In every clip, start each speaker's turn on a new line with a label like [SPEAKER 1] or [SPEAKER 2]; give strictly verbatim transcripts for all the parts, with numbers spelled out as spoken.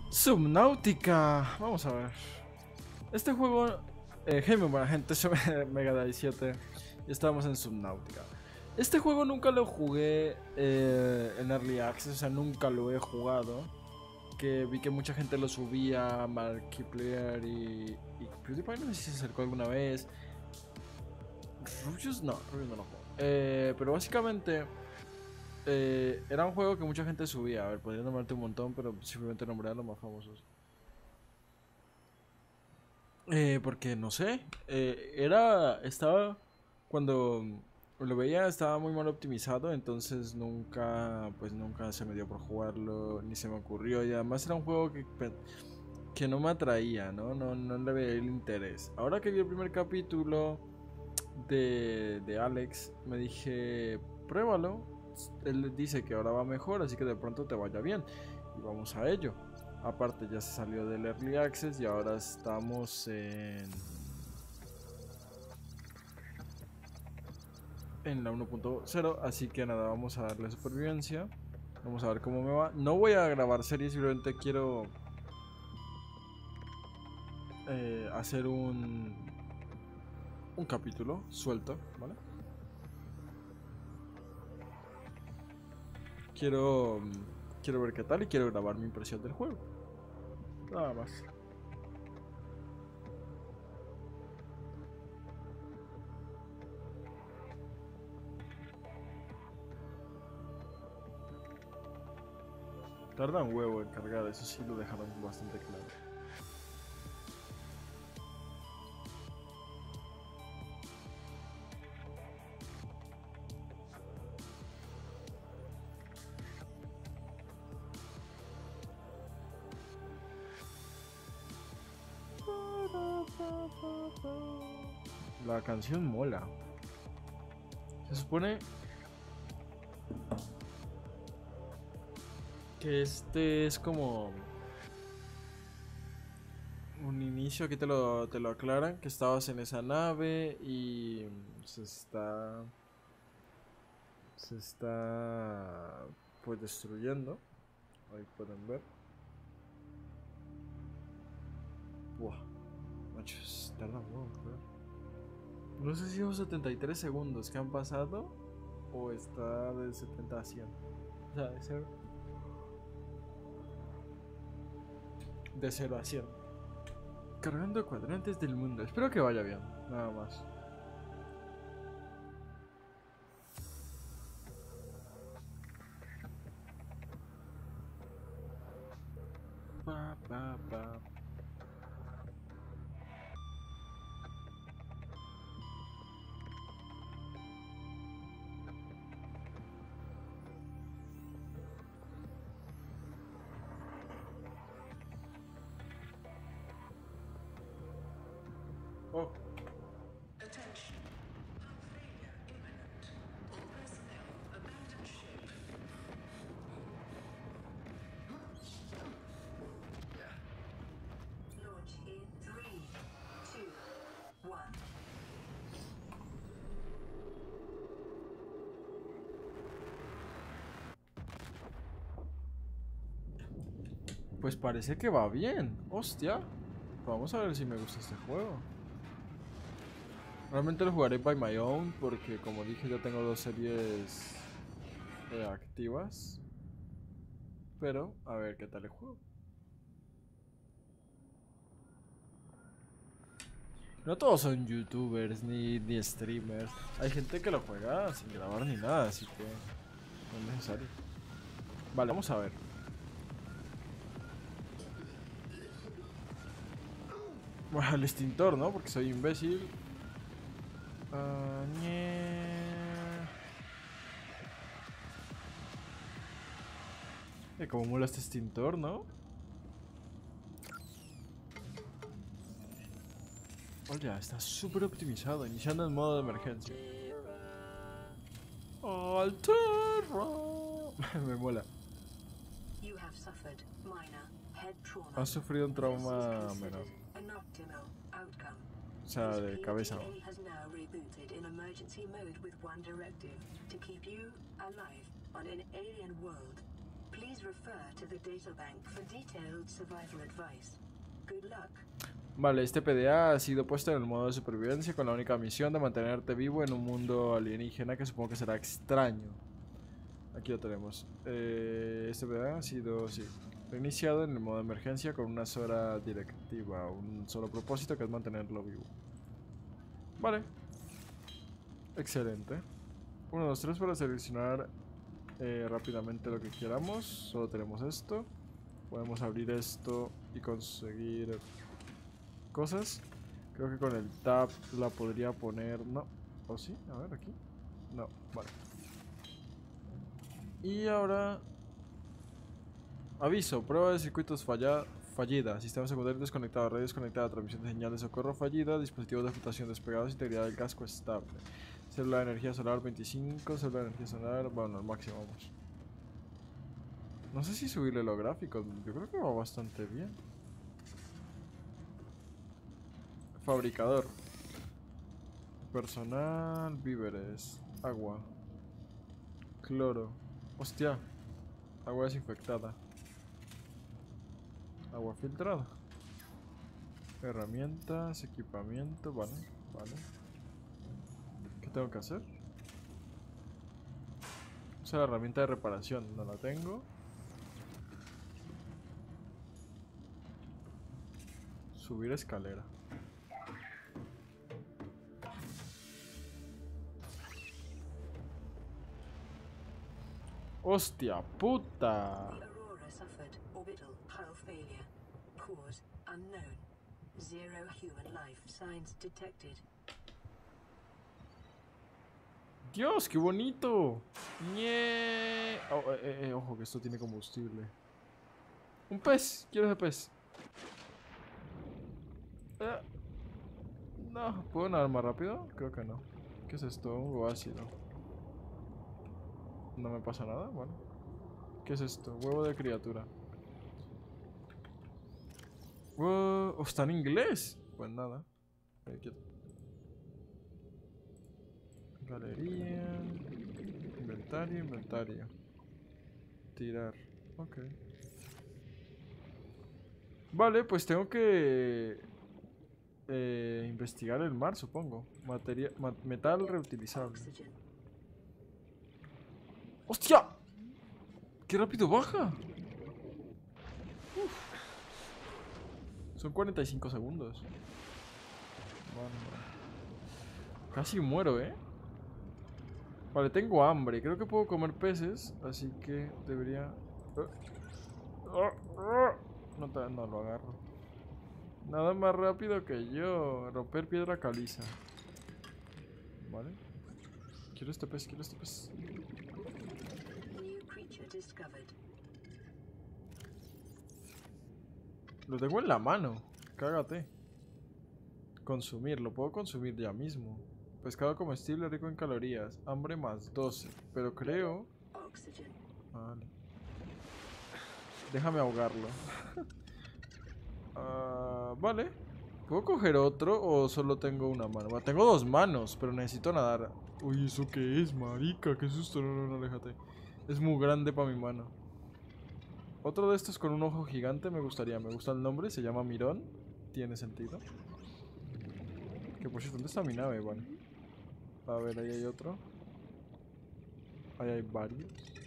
[SPEAKER 1] Subnautica. Vamos a ver. Este juego, eh, hey, muy buena gente, soy Mega diecisiete y estamos en Subnautica. Este juego nunca lo jugué eh, en Early Access, o sea, nunca lo he jugado. Que vi que mucha gente lo subía, Markiplier y, y PewDiePie, no sé si se acercó alguna vez. Rubius no, Rubius no lo jugó. Eh, pero básicamente eh, era un juego que mucha gente subía. A ver, podría nombrarte un montón, pero simplemente nombré a los más famosos. Eh, porque no sé, eh, era, estaba, cuando lo veía estaba muy mal optimizado, entonces nunca, pues nunca se me dio por jugarlo, ni se me ocurrió, y además era un juego que, que no me atraía, ¿no? No, no le veía el interés. Ahora que vi el primer capítulo de, de Alex, me dije, pruébalo, él dice que ahora va mejor, así que de pronto te vaya bien, y vamos a ello. Aparte ya se salió del Early Access y ahora estamos en en la uno punto cero, así que nada, vamos a darle supervivencia. Vamos a ver cómo me va. No voy a grabar series, simplemente quiero eh, hacer un un capítulo suelto, ¿vale? Quiero quiero ver qué tal y quiero grabar mi impresión del juego. Nada más. Tarda un huevo en cargar, eso sí lo dejaron bastante claro. La canción mola. Se supone que este es como un inicio, aquí te lo, te lo aclaran, que estabas en esa nave y se está se está pues destruyendo. Ahí pueden ver. Buah, machos, tarda un montón, creo. No sé si son setenta y tres segundos que han pasado o está de setenta a cien. O sea, de cero, de cero a cien. Cargando cuadrantes del mundo. Espero que vaya bien, nada más. Pa, pa, pa. Oh.
[SPEAKER 2] Attention. Failure imminent. All personnel abandon ship. Launch in three, two, one.
[SPEAKER 1] Pues parece que va bien. Hostia. Vamos a ver si me gusta este juego. Realmente lo jugaré by my own porque como dije ya tengo dos series eh, activas. Pero a ver qué tal el juego. No todos son youtubers ni, ni streamers. Hay gente que lo juega sin grabar ni nada, así que no es necesario. Vale, vamos a ver. Bueno, el extintor, ¿no? Porque soy imbécil. Uh, eh, como mola este extintor, ¿no? Oye, está súper optimizado, iniciando en modo de emergencia. Alterra. Me mola. Has sufrido un trauma menor. O sea, de cabeza.
[SPEAKER 2] Please refer to the databank for detailed survival advice. Good luck.
[SPEAKER 1] Vale, este P D A ha sido puesto en el modo de supervivencia con la única misión de mantenerte vivo en un mundo alienígena que supongo que será extraño. Aquí lo tenemos. Eh, este P D A ha sido, sí, reiniciado en el modo de emergencia con una sola directiva, un solo propósito que es mantenerlo vivo. Vale. Excelente. uno, dos, tres para seleccionar eh, rápidamente lo que queramos. Solo tenemos esto. Podemos abrir esto y conseguir cosas. Creo que con el tab la podría poner. No. ¿O sí? A ver, aquí. No, vale. Y ahora. Aviso: prueba de circuitos falla, fallida. Sistema secundario desconectado. Red desconectada. Transmisión de señal de socorro fallida. Dispositivos de flotación despegados. Integridad del casco estable. Célula de energía solar veinticinco. Célula de energía solar. Bueno, al máximo vamos. No sé si subirle los gráficos. Yo creo que va bastante bien. Fabricador. Personal. Víveres. Agua. Cloro. Hostia. Agua desinfectada. Agua filtrada. Herramientas. Equipamiento. Vale. Vale. ¿Qué tengo que hacer? Usa la herramienta de reparación. No la tengo. Subir escalera. ¡Hostia puta!
[SPEAKER 2] The Aurora suffered orbital hull failure. Cause unknown. Zero human life signs detected.
[SPEAKER 1] ¡Dios, qué bonito! ¡Nie! Oh, eh, eh, ojo que esto tiene combustible. ¡Un pez! ¡Quiero ese pez! Eh, no, ¿puedo nadar más rápido? Creo que no. ¿Qué es esto? Un ácido. No me pasa nada, bueno. ¿Qué es esto? Huevo de criatura. Wow, oh, está en inglés. Pues nada. Eh, quieto. Galería. Inventario, inventario. Tirar. Ok. Vale, pues tengo que eh, investigar el mar, supongo. Materia, ma metal reutilizable.
[SPEAKER 2] Oxygen.
[SPEAKER 1] ¡Hostia! ¡Qué rápido baja! Uf. Son cuarenta y cinco segundos. Bueno, casi muero, ¿eh? Vale, tengo hambre. Creo que puedo comer peces, así que debería... No, te... no lo agarro. Nada más rápido que yo. Romper piedra caliza. Vale. Quiero este pez, quiero este pez.
[SPEAKER 2] New creature discovered.
[SPEAKER 1] Lo tengo en la mano. Cágate. Consumir, lo puedo consumir ya mismo. Pescado comestible rico en calorías. Hambre más doce. Pero creo...
[SPEAKER 2] Oxygen.
[SPEAKER 1] Vale. Déjame ahogarlo. uh, vale. ¿Puedo coger otro o solo tengo una mano? Bueno, tengo dos manos, pero necesito nadar. Uy, ¿eso qué es, marica? Qué susto. No, no, no, aléjate. Es muy grande para mi mano. Otro de estos con un ojo gigante me gustaría. Me gusta el nombre, se llama Mirón. Tiene sentido. Que por cierto, ¿dónde está mi nave? Vale. A ver, ahí hay otro. Ahí hay varios.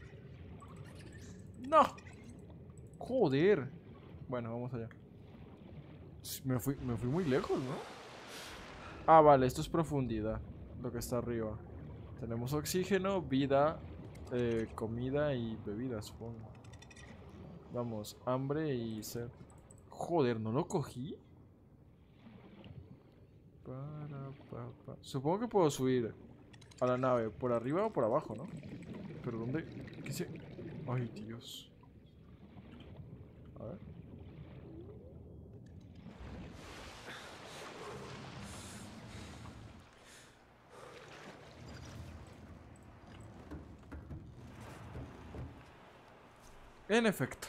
[SPEAKER 1] ¡No! ¡Joder! Bueno, vamos allá. Me fui, me fui muy lejos, ¿no? Ah, vale, esto es profundidad. Lo que está arriba. Tenemos oxígeno, vida, eh, comida y bebida, supongo. Vamos, hambre y sed. Joder, ¿no lo cogí? Para, pa, pa. Supongo que puedo subir a la nave por arriba o por abajo, ¿no? Pero ¿dónde? ¿Qué se...? Ay, Dios. A ver. En efecto.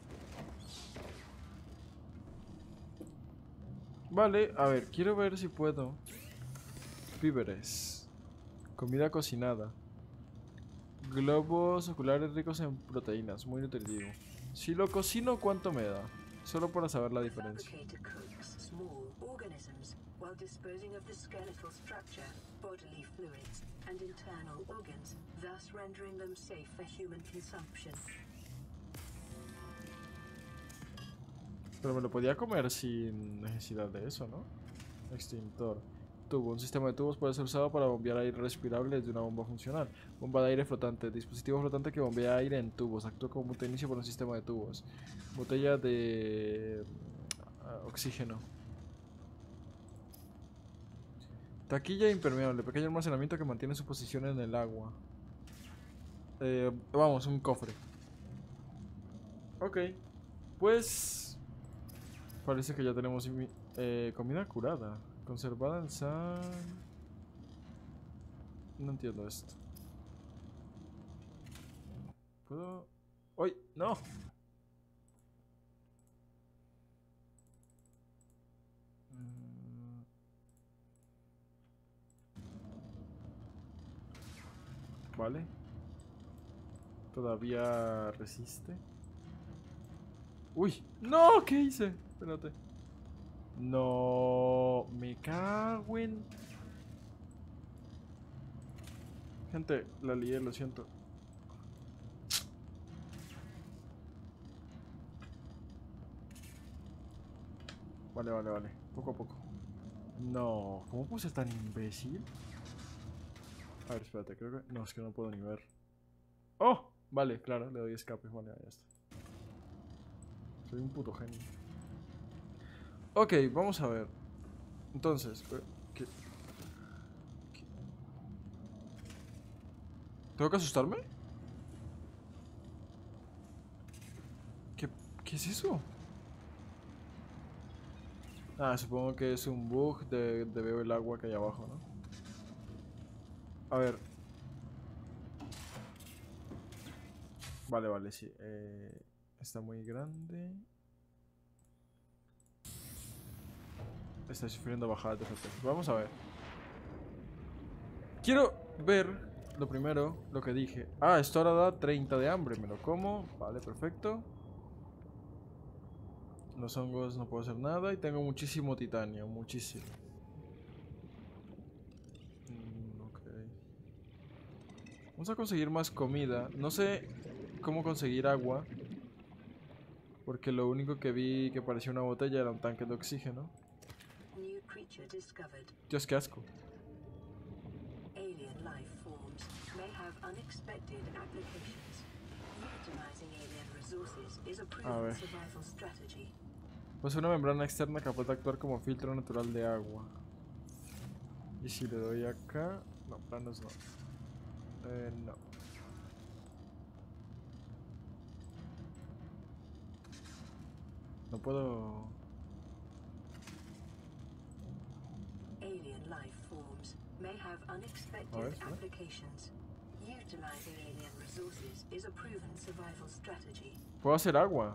[SPEAKER 1] Vale, a ver, quiero ver si puedo. Víveres. Comida cocinada. Globos oculares ricos en proteínas, muy nutritivo. Si lo cocino, ¿cuánto me da? Solo para saber la
[SPEAKER 2] The
[SPEAKER 1] diferencia.
[SPEAKER 2] fabricator cooks small organisms while disposing of the skeletal structure, bodily fluids, and internal organs, thus rendering them safe for human consumption.
[SPEAKER 1] Pero me lo podía comer sin necesidad de eso, ¿no? Extintor. Tubo. Un sistema de tubos puede ser usado para bombear aire respirable desde una bomba funcional. Bomba de aire flotante. Dispositivo flotante que bombea aire en tubos. Actúa como punto de inicio para un sistema de tubos. Botella de uh, oxígeno. Taquilla impermeable. Pequeño almacenamiento que mantiene su posición en el agua. Eh, vamos, un cofre. Ok. Pues... Parece que ya tenemos eh, comida curada. Conservada en sal. No entiendo esto. ¿Puedo...? ¡Uy! ¡No! Mm. Vale. Todavía resiste. ¡Uy! ¡No! ¿Qué hice? Espérate. No, me cago en... Gente, la lié, lo siento. Vale, vale, vale. Poco a poco. No, ¿cómo puedo ser tan imbécil? A ver, espérate, creo que... No, es que no puedo ni ver. ¡Oh! Vale, claro, le doy escape. Vale, ya está. Soy un puto genio. Ok, vamos a ver. Entonces, ¿qué? ¿Qué? ¿Tengo que asustarme? ¿Qué, ¿Qué es eso? Ah, supongo que es un bug de, de veo el agua que hay abajo, ¿no? A ver. Vale, vale, sí. Eh, está muy grande. Está sufriendo bajadas de F P S. Vamos a ver. Quiero ver lo primero, lo que dije. Ah, esto ahora da treinta de hambre. Me lo como. Vale, perfecto. Los hongos no puedo hacer nada. Y tengo muchísimo titanio. Muchísimo. Mm, ok. Vamos a conseguir más comida. No sé cómo conseguir agua. Porque lo único que vi que parecía una botella era un tanque de oxígeno.
[SPEAKER 2] New creature discovered.
[SPEAKER 1] Dios, qué asco.
[SPEAKER 2] Alien life forms may have unexpected applications. Utilizing alien resources is a
[SPEAKER 1] A
[SPEAKER 2] proven
[SPEAKER 1] ver.
[SPEAKER 2] survival strategy.
[SPEAKER 1] Pues una membrana externa capaz de actuar como filtro natural de agua. Y si le doy acá... No, planos no. Eh, no. No puedo...
[SPEAKER 2] Alien life forms may have unexpected
[SPEAKER 1] A ver, espera.
[SPEAKER 2] applications. Utilizing alien resources is a proven survival strategy.
[SPEAKER 1] Puedo hacer agua.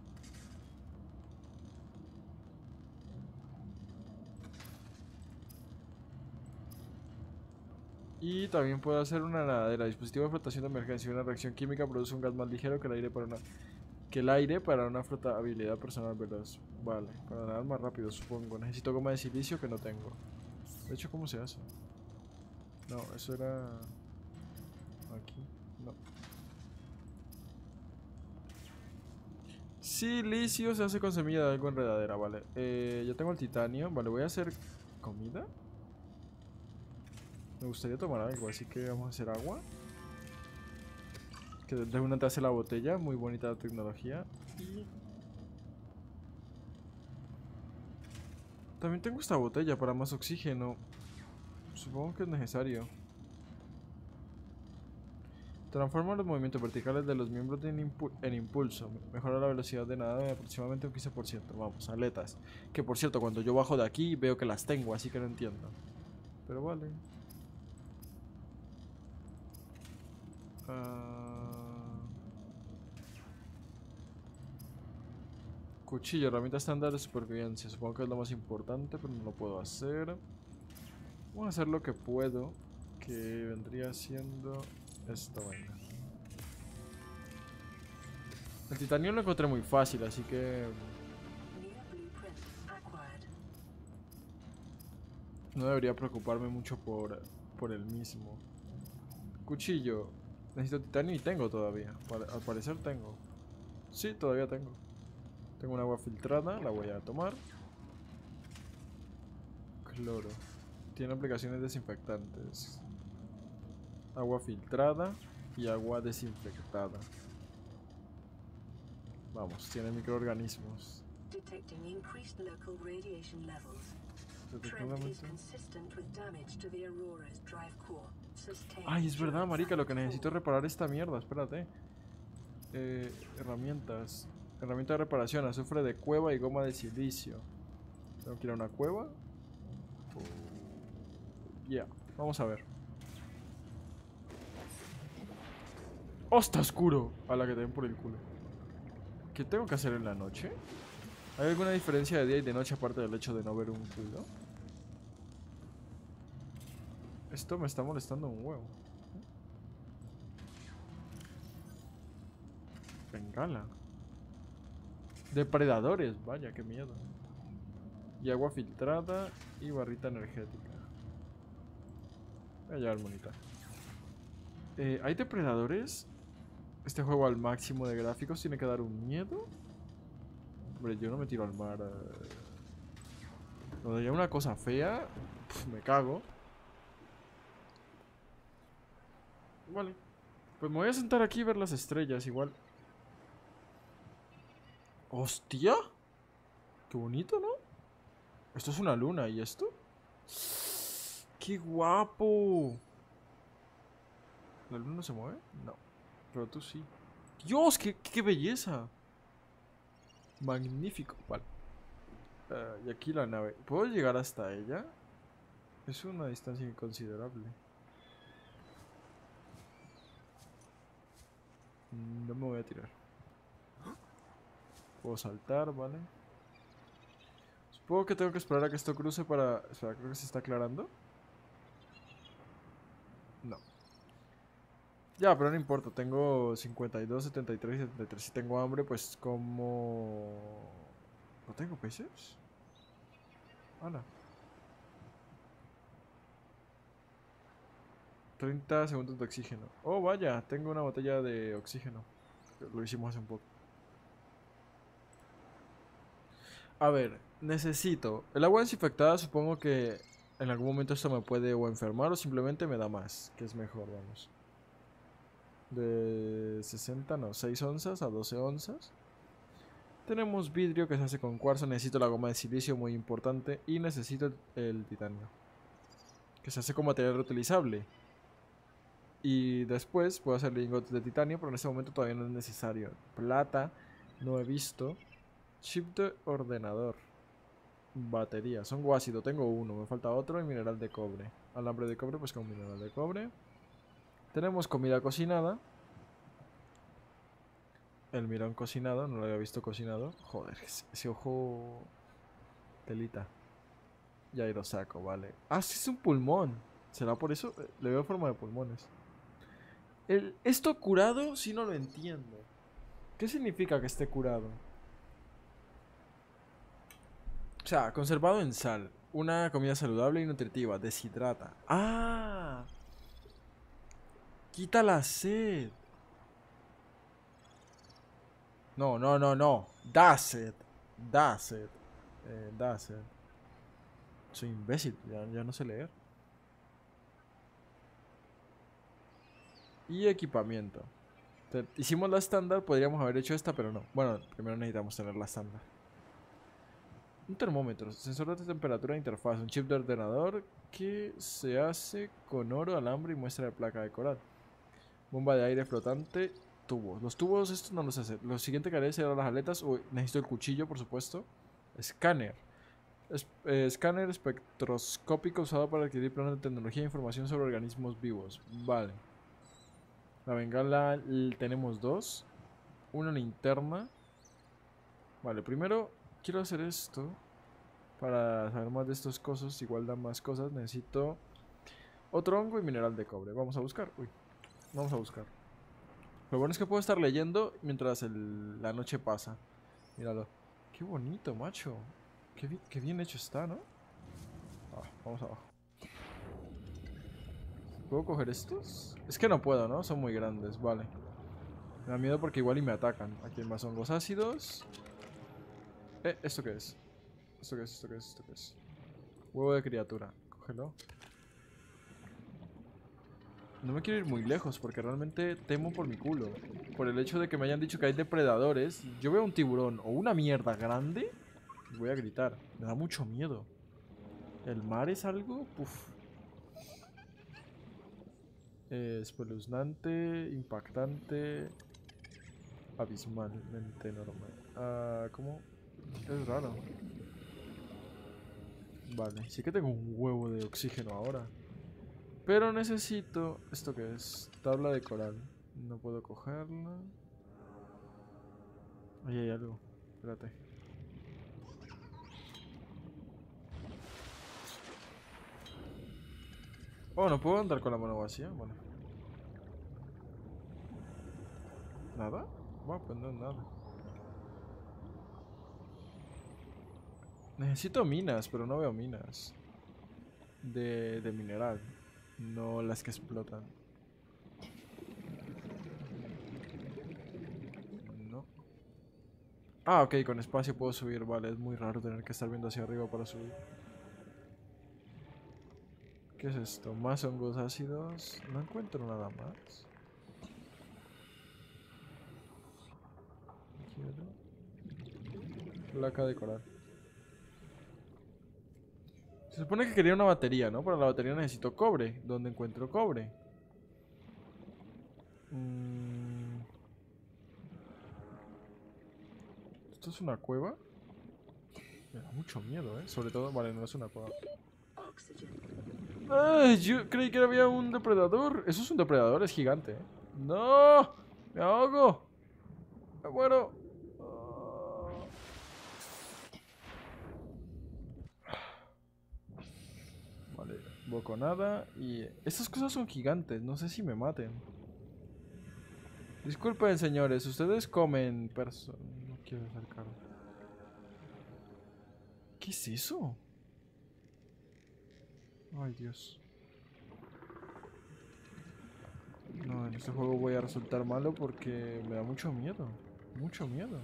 [SPEAKER 1] Y también puedo hacer una nadadera. Dispositivo de flotación de emergencia. Una reacción química produce un gas más ligero que el aire para una... Que el aire para una flotabilidad personal veloz. Vale, para nadar más rápido supongo. Necesito goma de silicio que no tengo. De hecho, ¿cómo se hace? No, eso era... Aquí, no. Silicio se hace con semilla de algo enredadera, vale. Eh, yo tengo el titanio, vale, voy a hacer comida. Me gustaría tomar algo, así que vamos a hacer agua. Que de una te hace la botella, muy bonita la tecnología. Y... también tengo esta botella para más oxígeno. Supongo que es necesario. Transforma los movimientos verticales de los miembros en, impu en impulso. Mejora la velocidad de nadar en aproximadamente un quince por ciento. Vamos, aletas. Que por cierto, cuando yo bajo de aquí veo que las tengo, así que no entiendo. Pero vale. Uh... Cuchillo, herramienta estándar de supervivencia. Supongo que es lo más importante, pero no lo puedo hacer. Vamos a hacer lo que puedo, que vendría siendo esta vaina. El titanio lo encontré muy fácil, así que
[SPEAKER 2] New blueprint acquired.
[SPEAKER 1] no debería preocuparme mucho por, por el mismo. Cuchillo. Necesito titanio y tengo todavía. Pare- Al parecer tengo. Sí, todavía tengo. Tengo un agua filtrada, la voy a tomar. Cloro. Tiene aplicaciones desinfectantes. Agua filtrada y agua desinfectada. Vamos, tiene microorganismos.
[SPEAKER 2] Detecting increased local radiation levels. Trend is
[SPEAKER 1] Detectadamente.
[SPEAKER 2] consistent with damage to the Aurora's drive core. Sustained
[SPEAKER 1] Ay, es verdad,
[SPEAKER 2] during
[SPEAKER 1] marica, lo que
[SPEAKER 2] silent
[SPEAKER 1] necesito es
[SPEAKER 2] fall.
[SPEAKER 1] reparar esta mierda, espérate. Eh, herramientas. Herramienta de reparación, azufre de cueva y goma de silicio. Tengo que ir a una cueva. Oh, yeah, vamos a ver. ¡Oh, está oscuro! A la que te den por el culo. ¿Qué tengo que hacer en la noche? ¿Hay alguna diferencia de día y de noche aparte del hecho de no ver un culo? Esto me está molestando un huevo. Bengala. Depredadores, vaya, qué miedo. Y agua filtrada y barrita energética. Voy a llevar monita. Eh, ¿Hay depredadores? Este juego al máximo de gráficos tiene que dar un miedo. Hombre, yo no me tiro al mar. Eh. Cuando haya una cosa fea, pf, me cago. Vale. Pues me voy a sentar aquí y ver las estrellas igual. ¡Hostia! Qué bonito, ¿no? Esto es una luna, ¿y esto? ¡Qué guapo! ¿La luna no se mueve? No. Pero tú sí. ¡Dios! ¡Qué, qué belleza! Magnífico. Vale. Uh, y aquí la nave. ¿Puedo llegar hasta ella? Es una distancia inconsiderable. No me voy a tirar. Puedo saltar, ¿vale? Supongo que tengo que esperar a que esto cruce para... Espera, creo que se está aclarando. No. Ya, pero no importa. Tengo cincuenta y dos, setenta y tres y setenta y tres. Si tengo hambre, pues como... ¿No tengo peces? Hala. treinta segundos de oxígeno. Oh, vaya, tengo una botella de oxígeno. Lo hicimos hace un poco. A ver, necesito... El agua desinfectada supongo que en algún momento esto me puede o enfermar o simplemente me da más. Que es mejor, vamos. De sesenta, no, seis onzas a doce onzas. Tenemos vidrio que se hace con cuarzo. Necesito la goma de silicio, muy importante. Y necesito el, el titanio, que se hace con material reutilizable. Y después puedo hacer lingotes de titanio, pero en este momento todavía no es necesario. Plata, no he visto. Chip de ordenador. Batería, son ácido, tengo uno, me falta otro y mineral de cobre. Alambre de cobre, pues con mineral de cobre. Tenemos comida cocinada. El mirón cocinado, no lo había visto cocinado. Joder, ese, ese ojo... Telita. Y ahí lo saco, vale. Ah, sí, es un pulmón. ¿Será por eso? Le veo forma de pulmones. El, esto curado, sí no lo entiendo. ¿Qué significa que esté curado? O sea, conservado en sal. Una comida saludable y nutritiva. Deshidrata. ¡Ah! Quita la sed. No, no, no, no. Da sed. Da sed. Eh, da sed. Soy imbécil. Ya, ya no sé leer. Y equipamiento. Te- hicimos la estándar. Podríamos haber hecho esta, pero no. Bueno, primero necesitamos tener la estándar. Un termómetro, sensor de temperatura de interfaz, un chip de ordenador que se hace con oro, alambre y muestra de placa de coral. Bomba de aire flotante, tubos. Los tubos estos no los hace. Lo siguiente que haré será las aletas. Uy, necesito el cuchillo, por supuesto. Escáner. Es, eh, escáner espectroscópico usado para adquirir planos de tecnología e información sobre organismos vivos. Vale. La bengala tenemos dos. Una linterna. Vale, primero quiero hacer esto. Para saber más de estos cosas, igual dan más cosas. Necesito otro hongo y mineral de cobre. Vamos a buscar. Uy, vamos a buscar. Lo bueno es que puedo estar leyendo mientras el, la noche pasa. Míralo. Qué bonito, macho. Qué, bi qué bien hecho está, ¿no? Ah, vamos abajo. ¿Puedo coger estos? Es que no puedo, ¿no? Son muy grandes, vale. Me da miedo porque igual y me atacan. Aquí hay más hongos ácidos. Eh, ¿esto qué es? ¿Esto qué es? ¿Esto qué es? ¿Esto qué es? Huevo de criatura. Cógelo. No me quiero ir muy lejos porque realmente temo por mi culo. Por el hecho de que me hayan dicho que hay depredadores. Yo veo un tiburón o una mierda grande y voy a gritar. Me da mucho miedo. ¿El mar es algo? Puf. Eh, espeluznante, impactante, abismalmente enorme. Ah, ¿cómo? Es raro. Vale, sí que tengo un huevo de oxígeno ahora. Pero necesito... ¿Esto qué es? Tabla de coral. No puedo cogerla. Ahí hay algo. Espérate. Oh, no puedo andar con la mano vacía. Bueno. ¿Nada? Bueno, pues no es nada. Necesito minas, pero no veo minas. De, de mineral. No las que explotan. No. Ah, ok, con espacio puedo subir. Vale, es muy raro tener que estar viendo hacia arriba para subir. ¿Qué es esto? Más hongos ácidos. No encuentro nada más. Quiero. Placa de coral. Se supone que quería una batería, ¿no? Para la batería necesito cobre. ¿Dónde encuentro cobre? Mm. ¿Esto es una cueva? Me da mucho miedo, ¿eh? Sobre todo... Vale, no es una cueva. ¡Ay! Yo creí que había un depredador. Eso es un depredador, es gigante, ¿eh? ¡No! ¡Me ahogo! ¡Me muero! Vale, boconada y... Estas cosas son gigantes, no sé si me maten. Disculpen, señores, ustedes comen personas... No quiero acercarme. ¿Qué es eso? Ay, Dios. No, en este juego voy a resultar malo porque me da mucho miedo. Mucho miedo.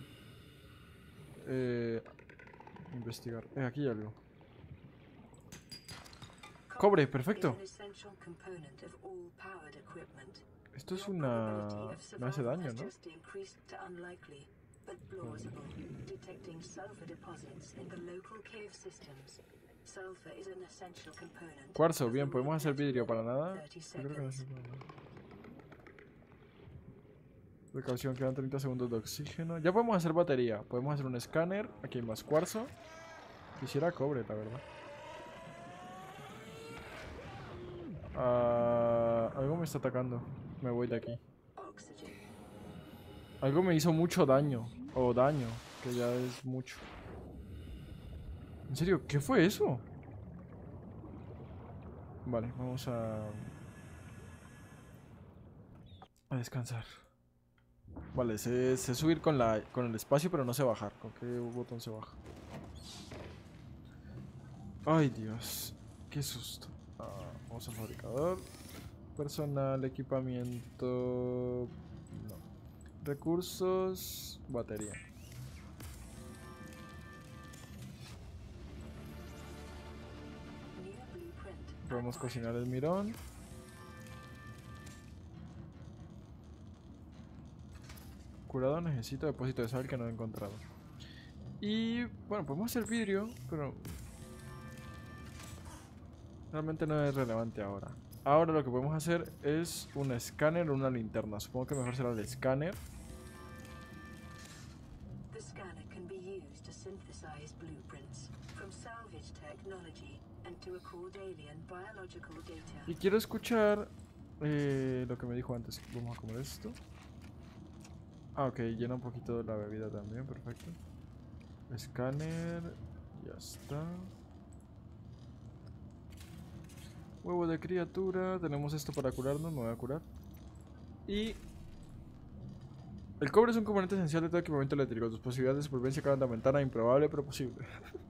[SPEAKER 1] Eh... Investigar. Eh, aquí hay algo. Cobre, perfecto. Esto es una... Me hace daño, ¿no? Cuarzo, bien, podemos hacer vidrio para nada. Yo creo que no se puede. Precaución, quedan treinta segundos de oxígeno. Ya podemos hacer batería. Podemos hacer un escáner. Aquí hay más cuarzo. Quisiera cobre, la verdad. Uh, algo me está atacando. Me voy de aquí. Algo me hizo mucho daño. O daño, que ya es mucho. ¿En serio? ¿Qué fue eso? Vale, vamos a... A descansar. Vale, sé, sé subir con, la, con el espacio, pero no sé bajar. ¿Con qué botón se baja? Ay, Dios. Qué susto. Ah, vamos al fabricador. Personal, equipamiento... No. Recursos... Batería. Podemos cocinar el mirón. Curado, necesito depósito de sal que no he encontrado. Y bueno, podemos hacer vidrio, pero realmente no es relevante ahora. Ahora lo que podemos hacer es un escáner o una linterna. Supongo que mejor será el escáner. Y quiero escuchar eh, lo que me dijo antes. Vamos a comer esto. Ah, ok, llena un poquito de la bebida también, perfecto. Escáner, ya está. Huevo de criatura, tenemos esto para curarnos, me voy a curar. Y El cobre es un componente esencial de todo equipamiento eléctrico. Tus posibilidades de supervivencia acaban de aumentar a improbable pero posible.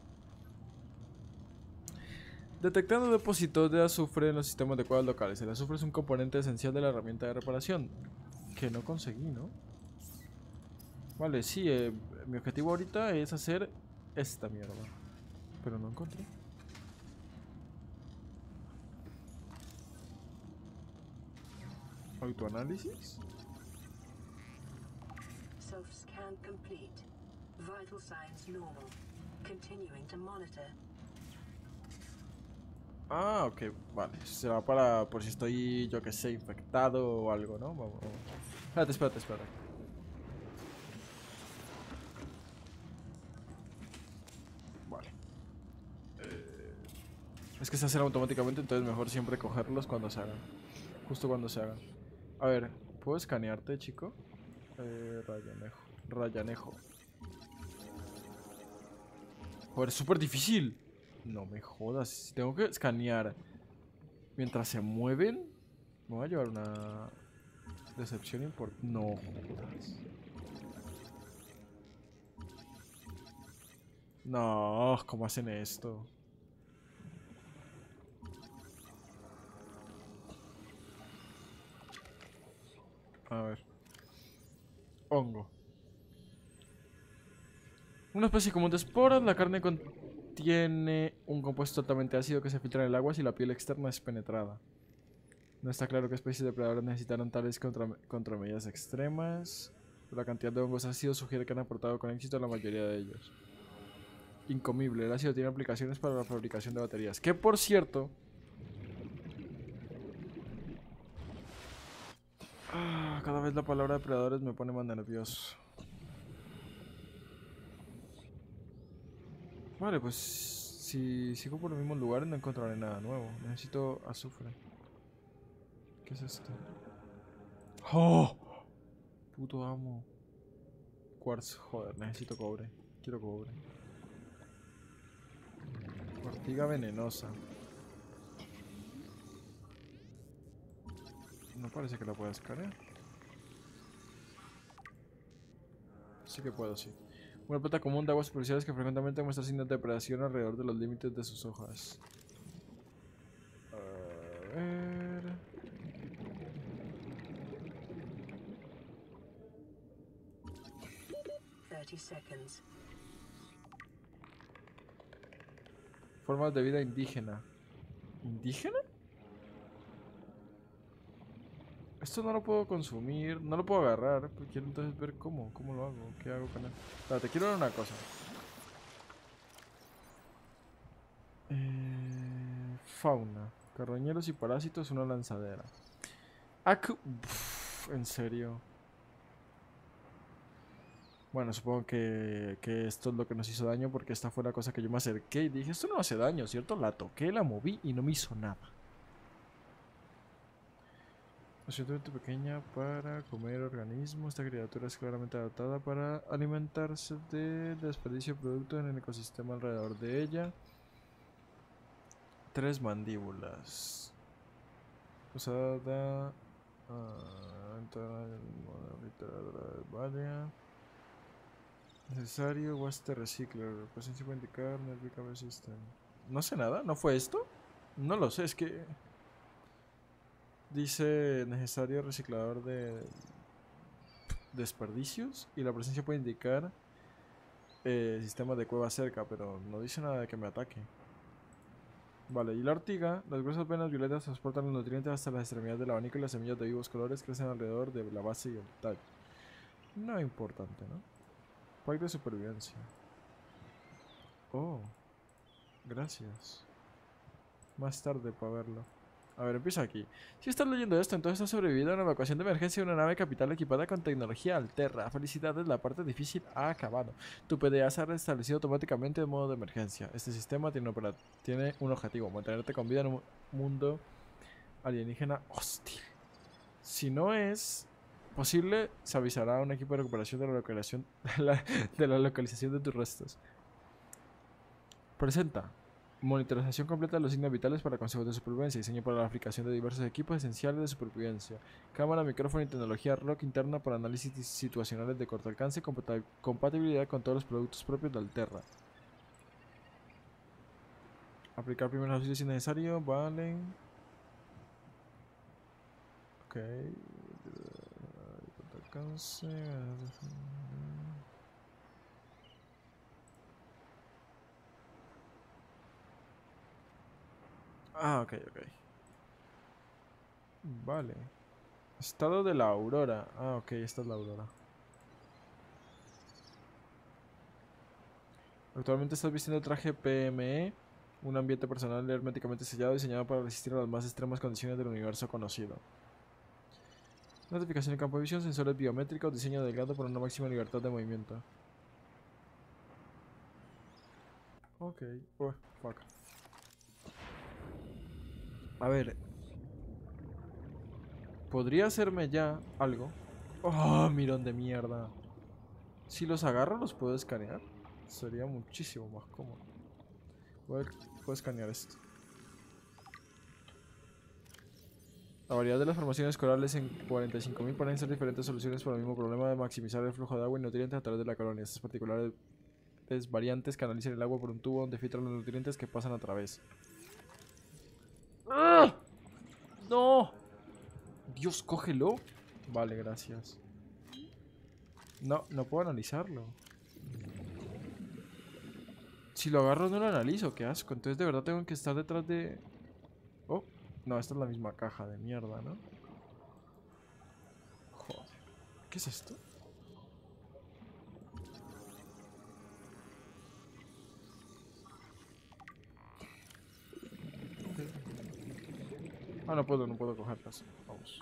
[SPEAKER 1] Detectando depósitos de azufre en los sistemas de cuevas locales. El azufre es un componente esencial de la herramienta de reparación. Que no conseguí, ¿no? Vale, sí, eh, mi objetivo ahorita es hacer esta mierda. Pero no encontré. Autoanálisis.
[SPEAKER 2] Self-scan complete. Vital signs normal. Continuing to monitor.
[SPEAKER 1] Ah, ok, vale. Será para por si estoy, yo que sé, infectado o algo, ¿no? Vamos, vamos. Espérate, espérate, espérate. Vale. Eh, es que se hacen automáticamente, entonces mejor siempre cogerlos cuando se hagan. Justo cuando se hagan. A ver, ¿puedo escanearte, chico? Eh, rayanejo. Rayanejo. Joder, es súper difícil. No me jodas. Si tengo que escanear mientras se mueven, me voy a llevar una decepción importante. No jodas. No, ¿cómo hacen esto? A ver. Hongo. Una especie común de esporas. La carne contiene un compuesto altamente ácido que se filtra en el agua si la piel externa es penetrada. No está claro qué especies de depredadores necesitaron tales contra contramedidas extremas. Pero la cantidad de hongos ácidos sugiere que han aportado con éxito a la mayoría de ellos. Incomible. El ácido tiene aplicaciones para la fabricación de baterías. Que por cierto... Ah, cada vez la palabra depredadores me pone más nervioso. Vale, pues si sigo por los mismos lugares no encontraré nada nuevo. Necesito azufre. ¿Qué es esto? ¡Oh! Puto amo. Quartz, joder, necesito cobre. Quiero cobre. Ortiga venenosa. No parece que la pueda escanear. Sí que puedo, sí. Una planta común de aguas superficiales que frecuentemente muestra signos de depredación alrededor de los límites de sus hojas. A ver...
[SPEAKER 2] thirty seconds.
[SPEAKER 1] Formas de vida indígena. ¿Indígena? Esto no lo puedo consumir, no lo puedo agarrar, pero quiero entonces ver cómo, cómo lo hago, qué hago con él. Espérate, quiero ver una cosa. Eh, fauna, carroñeros y parásitos, una lanzadera. Acu... Uf, en serio. Bueno, supongo que, que esto es lo que nos hizo daño porque esta fue la cosa que yo me acerqué y dije, esto no hace daño, ¿cierto? La toqué, la moví y no me hizo nada. Lo suficientemente pequeña para comer organismos. Esta criatura es claramente adaptada para alimentarse de desperdicio de productos en el ecosistema alrededor de ella. Tres mandíbulas. Usada. Vale. Necesario. Waste Recicler. Presencia puede indicar. Network System. No sé nada. ¿No fue esto? No lo sé. Es que. Dice necesario reciclador de desperdicios y la presencia puede indicar eh, sistema de cueva cerca, pero no dice nada de que me ataque. Vale, y la ortiga, las gruesas venas violetas transportan los nutrientes hasta las extremidades del abanico y las semillas de vivos colores crecen alrededor de la base y el tallo. No importante, ¿no? Pack de supervivencia. Oh, gracias. Más tarde para verlo. A ver, empieza aquí. Si estás leyendo esto, entonces has sobrevivido a una evacuación de emergencia de una nave capital equipada con tecnología Alterra. Felicidades, la parte difícil ha acabado. Tu P D A se ha restablecido automáticamente en modo de emergencia. Este sistema tiene, tiene un objetivo, mantenerte con vida en un mundo alienígena hostil. Si no es posible, se avisará a un equipo de recuperación de la localización de la, de la localización de tus restos. Presenta. Monitorización completa de los signos vitales para consejos de supervivencia. Diseño para la aplicación de diversos equipos esenciales de supervivencia. Cámara, micrófono y tecnología R O C interna para análisis situacionales de corto alcance. Compatibilidad con todos los productos propios de Alterra. Aplicar primeros auxilios si necesario. Vale. Ok. Corto alcance. Ah, ok, ok. Vale. Estado de la aurora. Ah, ok, esta es la aurora. Actualmente estás vistiendo traje P M E, un ambiente personal herméticamente sellado diseñado para resistir a las más extremas condiciones del universo conocido. Notificación de campo de visión, sensores biométricos, diseño delgado para una máxima libertad de movimiento. Ok, oh, fuck. A ver. ¿Podría hacerme ya algo? Oh, mirón de mierda. Si los agarro, los puedo escanear. Sería muchísimo más cómodo. Voy a, puedo escanear esto. La variedad de las formaciones corales en cuarenta y cinco mil parecen ser diferentes soluciones para el mismo problema de maximizar el flujo de agua y nutrientes a través de la colonia. Estas particulares variantes canalizan el agua por un tubo donde filtran los nutrientes que pasan a través. ¡Ah! ¡No! Dios, cógelo. Vale, gracias. No, no puedo analizarlo. Si lo agarro no lo analizo, qué asco. Entonces de verdad tengo que estar detrás de... Oh, no, esta es la misma caja de mierda, ¿no? Joder. ¿Qué es esto? Okay. Ah, no puedo, no puedo cogerlas. Vamos.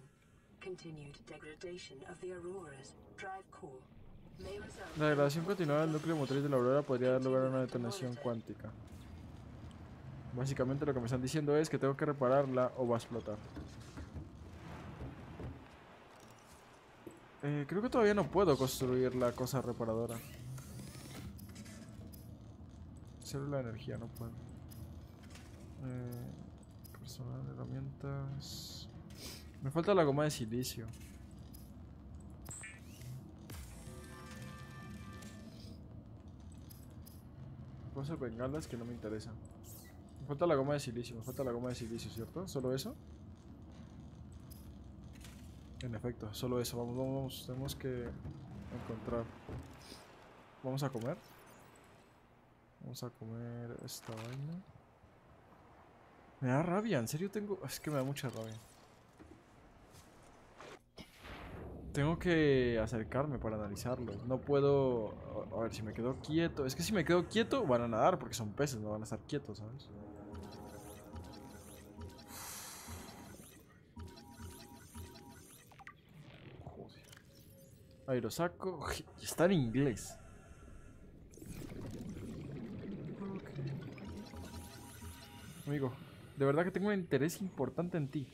[SPEAKER 1] La degradación continuada del núcleo motriz de la aurora podría dar lugar a una detonación cuántica. Básicamente lo que me están diciendo es que tengo que repararla o va a explotar. Eh, creo que todavía no puedo construir la cosa reparadora. Célula de energía, no puedo. Eh, personal, herramientas... Me falta la goma de silicio. Puedo hacer bengalas que no me interesan. Me falta la goma de silicio, me falta la goma de silicio, ¿cierto? ¿Solo eso? En efecto, solo eso. Vamos, vamos, vamos. Tenemos que encontrar. Vamos a comer. Vamos a comer esta vaina. Me da rabia, en serio tengo... Es que me da mucha rabia. Tengo que acercarme para analizarlo. No puedo... A ver, si me quedo quieto... Es que si me quedo quieto van a nadar porque son peces, no van a estar quietos, ¿sabes? Joder. Ahí lo saco. Está en inglés. Okay. Amigo, de verdad que tengo un interés importante en ti.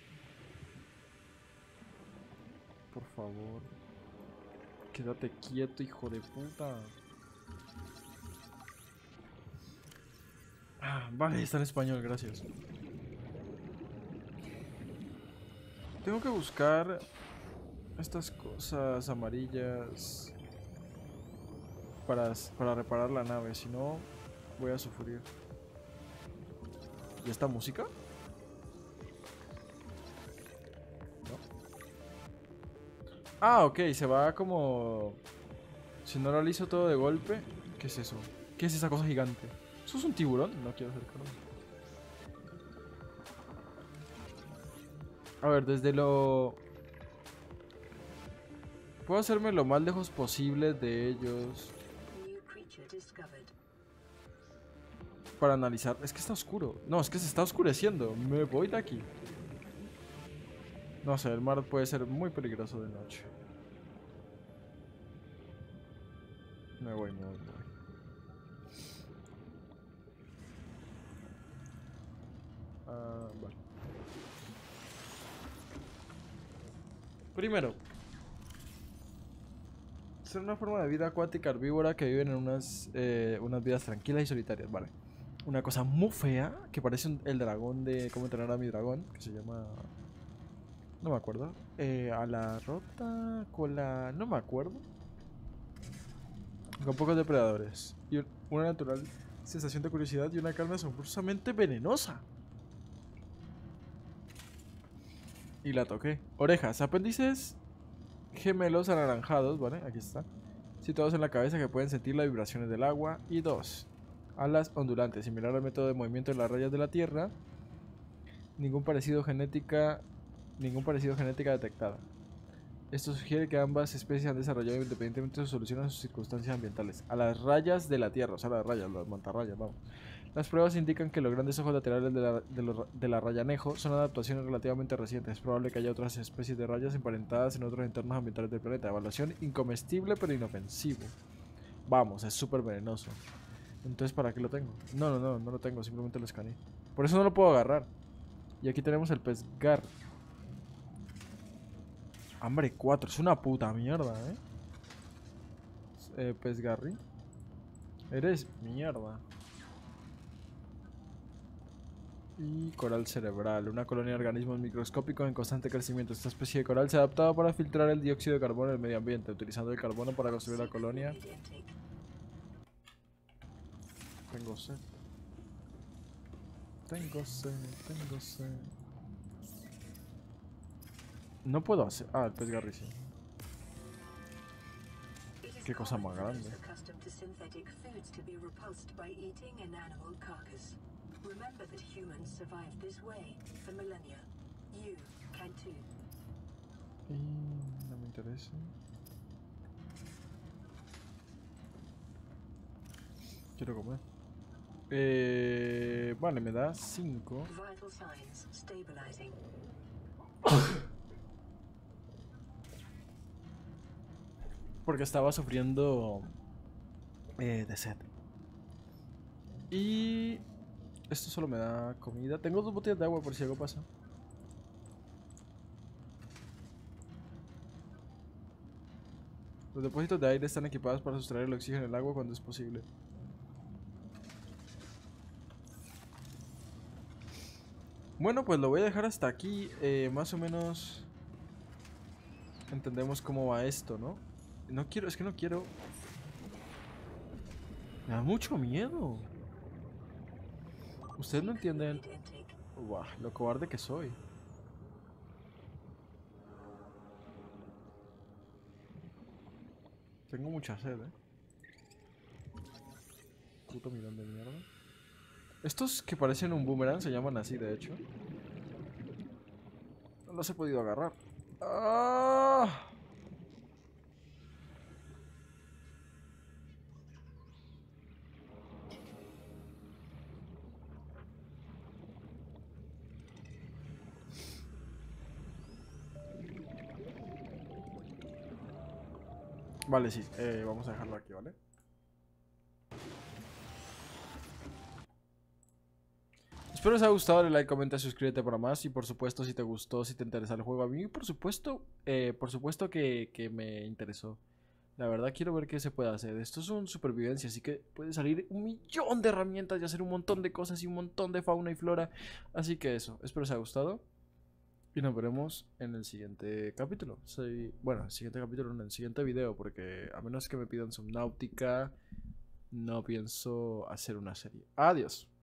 [SPEAKER 1] Por favor. Quédate quieto, hijo de puta. Ah, vale, está en español, gracias. Tengo que buscar estas cosas amarillas para, para reparar la nave, si no voy a sufrir. ¿Y esta música? Ah, ok, se va como... Si no lo analizo todo de golpe... ¿Qué es eso? ¿Qué es esa cosa gigante? ¿Eso es un tiburón? No quiero acercarme. A ver, desde lo... Puedo hacerme lo más lejos posible de ellos. Para analizar... Es que está oscuro. No, es que se está oscureciendo. Me voy de aquí. No sé, el mar puede ser muy peligroso de noche. Me voy, me voy, me voy. Ah, vale. Primero, ser una forma de vida acuática herbívora que viven en unas, eh, unas vidas tranquilas y solitarias. Vale. una cosa muy fea que parece un- el dragón de cómo entrenar a mi dragón, que se llama... No me acuerdo. Eh, a la rota, cola... No me acuerdo. Con pocos depredadores. Y un- una natural sensación de curiosidad y una carne asombrosamente venenosa. Y la toqué. Orejas, apéndices gemelos anaranjados, ¿vale? Aquí está. Situados en la cabeza que pueden sentir las vibraciones del agua. Y dos, alas ondulantes, similar al método de movimiento de las rayas de la Tierra. Ningún parecido genética, ningún parecido genética detectada. Esto sugiere que ambas especies han desarrollado independientemente sus soluciones a sus circunstancias ambientales. A las rayas de la Tierra, o sea, las rayas, las mantarrayas, vamos. Las pruebas indican que los grandes ojos laterales de la, de, los- de la rayanejo son adaptaciones relativamente recientes. Es probable que haya otras especies de rayas emparentadas en otros entornos ambientales del planeta. Evaluación incomestible pero inofensivo. Vamos, es súper venenoso. Entonces, ¿para qué lo tengo? No, no, no, no lo tengo, simplemente lo escaneé. Por eso no lo puedo agarrar. Y aquí tenemos el pez gar. Hambre cuatro, es una puta mierda, ¿eh? eh pez garry. Eres mierda. Y coral cerebral, una colonia de organismos microscópicos en constante crecimiento. Esta especie de coral se ha adaptado para filtrar el dióxido de carbono en el medio ambiente, utilizando el carbono para construir la colonia. Tengo sed. Tengo sed, tengo sed. No puedo hacer... Ah, el pez garry sí. Qué cosa más grande.
[SPEAKER 2] Remember that humans survived this way for millennia. You can too.
[SPEAKER 1] Y no me interesa. Quiero comer. Eh, vale, me da cinco.
[SPEAKER 2] Vital signs stabilizing.
[SPEAKER 1] Porque estaba sufriendo eh, de sed. Y esto solo me da comida. Tengo dos botellas de agua por si algo pasa. Los depósitos de aire están equipados para sustraer el oxígeno del agua cuando es posible. Bueno, pues lo voy a dejar hasta aquí. Eh, más o menos entendemos cómo va esto, ¿no? No quiero, es que no quiero. Me da mucho miedo. Ustedes no entienden. Uah, lo cobarde que soy. Tengo mucha sed, eh. Puto mirón de mierda. Estos que parecen un boomerang se llaman así, de hecho. No los he podido agarrar. ¡Ah! Vale, sí. Eh, vamos a dejarlo aquí, ¿vale? Espero os haya gustado, dale like, comenta, suscríbete para más. Y por supuesto, si te gustó, si te interesa el juego. A mí, por supuesto, eh, por supuesto que, que me interesó. La verdad quiero ver qué se puede hacer. Esto es un supervivencia, así que puede salir un millón de herramientas y hacer un montón de cosas y un montón de fauna y flora. Así que eso, espero os haya gustado. Y nos veremos en el siguiente capítulo. Soy, bueno, el siguiente capítulo, en el siguiente video, porque a menos que me pidan Subnautica, no pienso hacer una serie. Adiós.